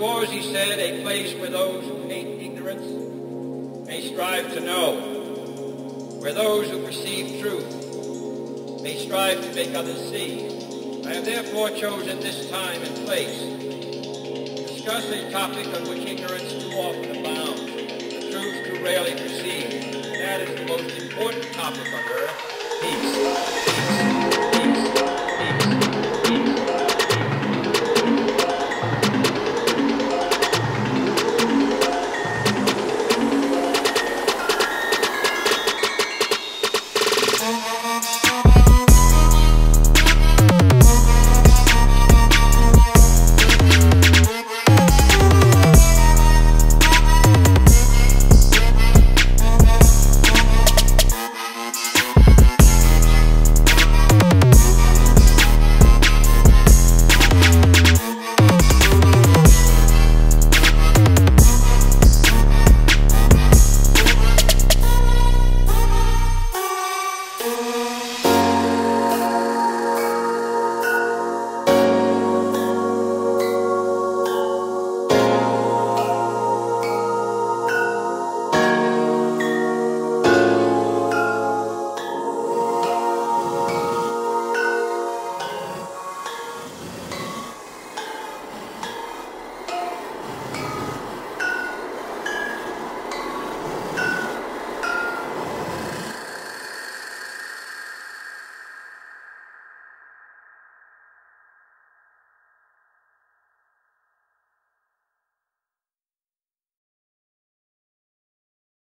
was, he said, a place where those who hate ignorance may strive to know, where those who perceive truth may strive to make others see. I have therefore chosen this time and place to discuss a topic on which ignorance too often abounds, the truth too rarely perceived. That is the most important topic on earth, peace.